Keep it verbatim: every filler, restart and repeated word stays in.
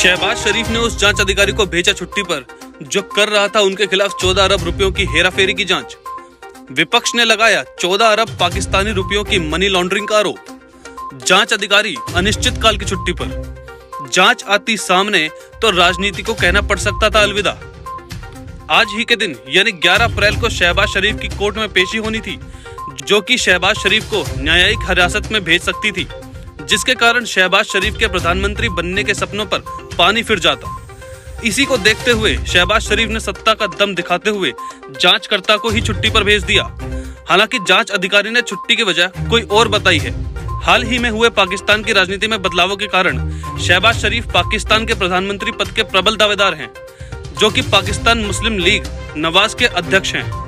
शहबाज शरीफ ने उस जांच अधिकारी को भेजा छुट्टी पर जो कर रहा था उनके खिलाफ चौदह अरब रुपयों की हेराफेरी की जांच। विपक्ष ने लगाया चौदह अरब पाकिस्तानी रुपयों की मनी लॉन्ड्रिंग का आरोप। जांच अधिकारी अनिश्चित काल की छुट्टी पर। जांच आती सामने तो राजनीति को कहना पड़ सकता था अलविदा। आज ही के दिन यानी ग्यारह अप्रैल को शहबाज शरीफ की कोर्ट में पेशी होनी थी, जो कि शहबाज शरीफ को न्यायिक हिरासत में भेज सकती थी, जिसके कारण शहबाज शरीफ के प्रधानमंत्री बनने के सपनों पर पानी फिर जाता। इसी को देखते हुए शहबाज शरीफ ने सत्ता का दम दिखाते हुए जांचकर्ता को ही छुट्टी पर भेज दिया। हालांकि जांच अधिकारी ने छुट्टी की वजह कोई और बताई है। हाल ही में हुए पाकिस्तान की राजनीति में बदलावों के कारण शहबाज शरीफ पाकिस्तान के प्रधानमंत्री पद के प्रबल दावेदार हैं, जो कि पाकिस्तान मुस्लिम लीग नवाज के अध्यक्ष हैं।